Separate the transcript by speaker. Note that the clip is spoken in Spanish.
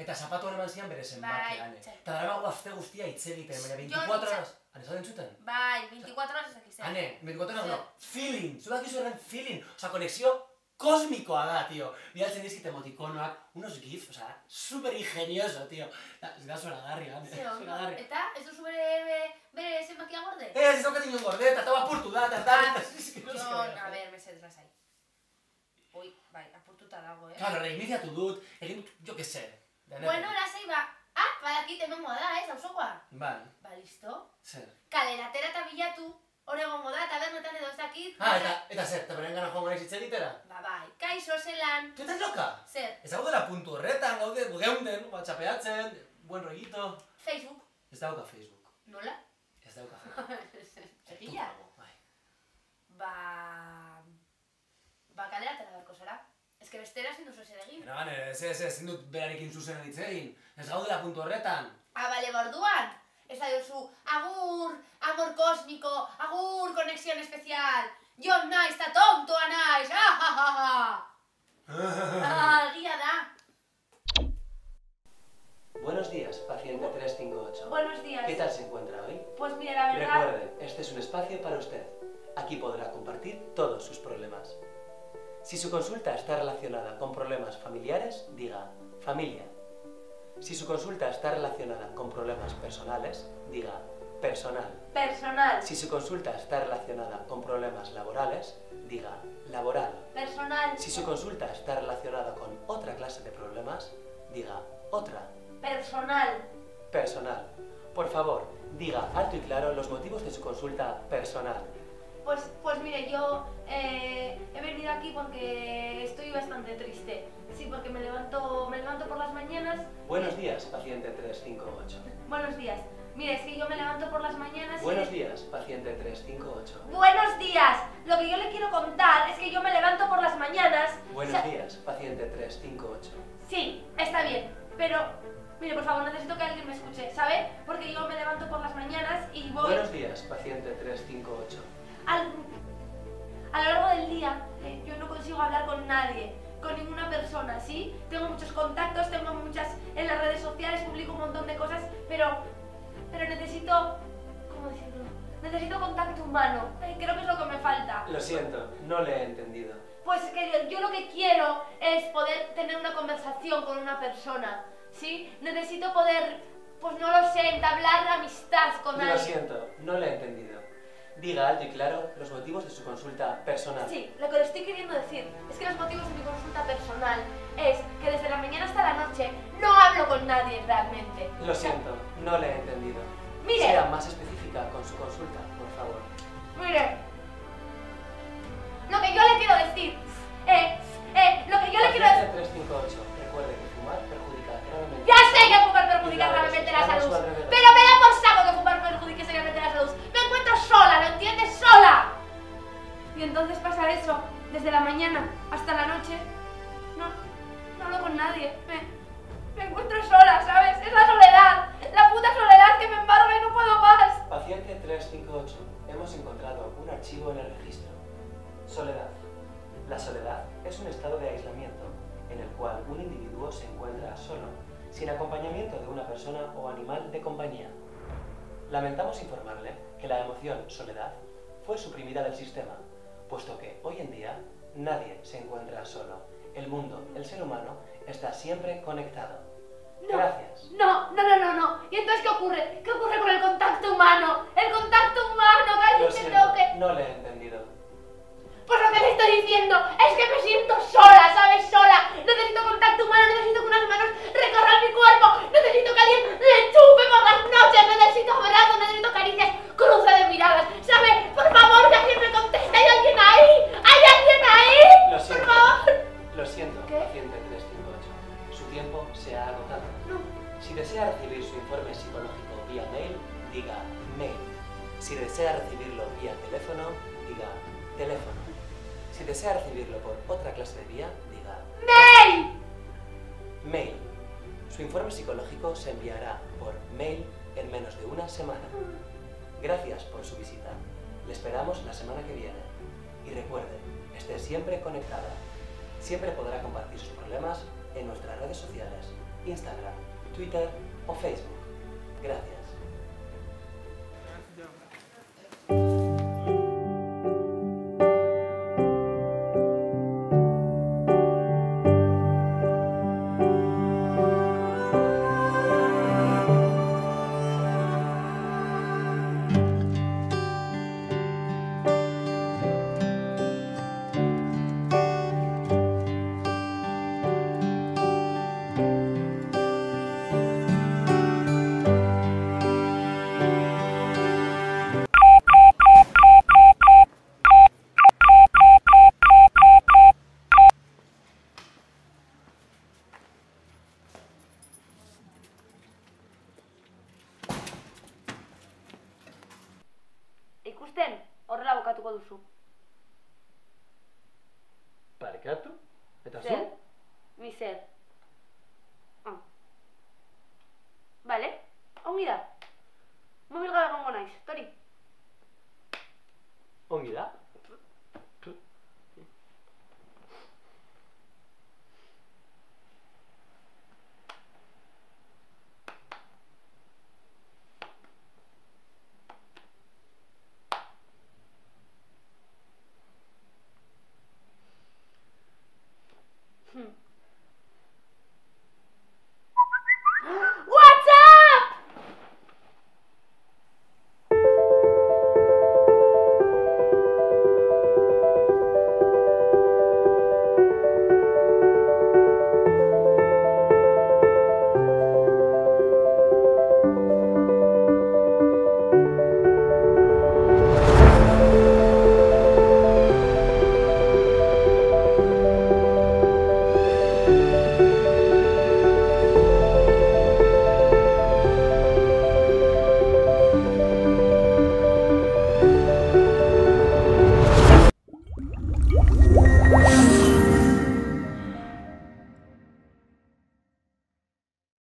Speaker 1: Eta zapatuan eman zian bere zenbakian. Eta daramago azte guztia hitz egiten, baina 24 horas... Hane, zaten zuten?
Speaker 2: Bai, 24 horas ezak izan.
Speaker 1: Hane, 24 horas no, feeling, zuak izu erren feeling. Osa, konexio kosmikoa da, tio. Bidaltzen dizkit emotikonoak, unos gifs, osa, super ingenioso, tio. Ez da zoragarri, Hane, zoragarri.
Speaker 2: Eta, ez duzu bere zenbakia gorde?
Speaker 1: Ez daukat inoen gorde, eta tau apurtu da, eta...
Speaker 2: Jon, a ber, mesedez lasai. Ui, bai, apurtuta dago,
Speaker 1: Claro, reiniziatu dut, egin dut, jo que sé.
Speaker 2: Bueno, lasai, ba, badakit hemengoa da, auzokoa.
Speaker 1: Bai.
Speaker 2: Ba, listo.
Speaker 1: Zer?
Speaker 2: Kalera atera eta bilatu, hor egongo da, tabernetan edo ez dakit.
Speaker 1: Eta zer, eta beren gana joango naiz hitz egitera?
Speaker 2: Ba, bai, kaixo zelan.
Speaker 1: Tu estás loka?
Speaker 2: Zer?
Speaker 1: Ez gaudela puntu horretan, geunden, whatsappeatzen, buen rollito.
Speaker 2: Facebook.
Speaker 1: Ez dauka Facebook.
Speaker 2: Nola?
Speaker 1: Ez dauka Facebook.
Speaker 2: Egia? Ba, kalera atera berko zara. Ez que bestera ezin duzu ezer egin.
Speaker 1: Ezin dut berarekin zuzenan hitz egin. Ez gaudela puntu horretan.
Speaker 2: Bale, borduan. Ez da duzu, agur, amor kosmiko, agur, conexión especial. Jon naiz, ta tontoa naiz, Egia da.
Speaker 3: Buenos días, paciente 358.
Speaker 2: Buenos días.
Speaker 3: ¿Qué tal se encuentra hoy?
Speaker 2: Pues mire, la verdad...
Speaker 3: Recuerde, este es un espacio para usted. Aquí podrá compartir todos sus problemas. Si su consulta está relacionada con problemas familiares, diga familia. Si su consulta está relacionada con problemas personales, diga personal.
Speaker 2: Personal.
Speaker 3: Si su consulta está relacionada con problemas laborales, diga laboral.
Speaker 2: Personal.
Speaker 3: Si su consulta está relacionada con otra clase de problemas, diga otra.
Speaker 2: Personal.
Speaker 3: Personal. Por favor, diga alto y claro los motivos de su consulta personal.
Speaker 2: Pues mire, yo he venido aquí porque estoy bastante triste. Sí, porque me levanto por las mañanas...
Speaker 3: Buenos días, paciente 358.
Speaker 2: Buenos días. Mire, es que yo me levanto por las mañanas y...
Speaker 3: Buenos días, paciente 358.
Speaker 2: ¡Buenos días! Lo que yo le quiero contar es que yo me levanto por las mañanas...
Speaker 3: Buenos días, paciente 358.
Speaker 2: Sí, está bien, pero... Mire, por favor, necesito que alguien me escuche, ¿sabe? Porque yo me levanto por las mañanas y voy...
Speaker 3: Buenos días, paciente 358.
Speaker 2: A lo largo del día, yo no consigo hablar con nadie, con ninguna persona, ¿sí? Tengo muchos contactos, tengo muchas en las redes sociales, publico un montón de cosas, pero necesito... ¿Cómo decirlo? Necesito contacto humano. Creo que es lo que me falta.
Speaker 3: Lo siento, no le he entendido.
Speaker 2: Pues que yo lo que quiero es poder tener una conversación con una persona, ¿sí? Necesito poder, pues no lo sé, entablar amistad con alguien.
Speaker 3: Lo siento, no le he entendido. Diga alto y claro los motivos de su consulta personal.
Speaker 2: Sí, lo que le estoy queriendo decir es que los motivos de mi consulta personal es que desde la mañana hasta la noche no hablo con nadie realmente.
Speaker 3: Lo siento, no le he entendido.
Speaker 2: Mire.
Speaker 3: Sea más específica con su consulta, por favor.
Speaker 2: Mire, lo que yo le quiero decir, lo que yo le quiero decir...
Speaker 3: 358, recuerde que fumar perjudica gravemente...
Speaker 2: Ya sé que fumar perjudica gravemente la salud, pero me da por saco que fumar perjudique seriamente la salud. Me encuentro sola, ¿lo entiendes? ¡Sola! Y entonces pasa eso, desde la mañana hasta la noche, no hablo con nadie, me encuentro sola, ¿sabes? Es la soledad, la puta soledad que me embarga y no puedo más.
Speaker 3: Paciente 358, hemos encontrado un archivo en el registro. Soledad. La soledad es un estado de aislamiento en el cual un individuo se encuentra solo, sin acompañamiento de una persona o animal de compañía. Lamentamos informarle que la emoción soledad fue suprimida del sistema, puesto que hoy en día nadie se encuentra solo. El mundo, el ser humano, está siempre conectado.
Speaker 2: No,
Speaker 3: Gracias.
Speaker 2: No. ¿Y entonces qué ocurre? ¿Qué ocurre con el contacto humano? ¡El contacto humano! ¡Que
Speaker 3: Lo
Speaker 2: alguien me
Speaker 3: siento,
Speaker 2: toque!
Speaker 3: no le he entendido.
Speaker 2: Pues lo que le estoy diciendo es que me siento sola, ¿sabes? Sola. Necesito contacto humano, necesito que unas manos recorran mi cuerpo, necesito que alguien le chupe por las noches, necesito abrazos, necesito caricias, cruce de miradas. ¿Sabe? Por favor, que alguien me conteste. ¿Hay alguien ahí? ¿Hay alguien ahí?
Speaker 3: Lo siento.
Speaker 2: Por favor.
Speaker 3: Lo siento,
Speaker 2: ¿Qué?
Speaker 3: paciente 358. Su tiempo se ha agotado.
Speaker 2: No.
Speaker 3: Si desea recibir su informe psicológico vía mail, diga mail. Si desea recibirlo vía teléfono, diga teléfono. Si desea recibirlo por otra clase de vía, diga
Speaker 2: ¡Mail!
Speaker 3: mail. Su informe psicológico se enviará por mail en menos de una semana. Gracias por su visita. Le esperamos la semana que viene. Y recuerde, esté siempre conectada. Siempre podrá compartir sus problemas en nuestras redes sociales. Instagram, Twitter o Facebook. Gracias.
Speaker 2: Ikusten, horrela bukatuko duzu.
Speaker 1: Barkatu? Eta zu?
Speaker 2: Zer? Ni zer? Bale, ongi da. Mobil gabe egongo naiz, Tori.
Speaker 1: Ongi da?
Speaker 2: Hmm.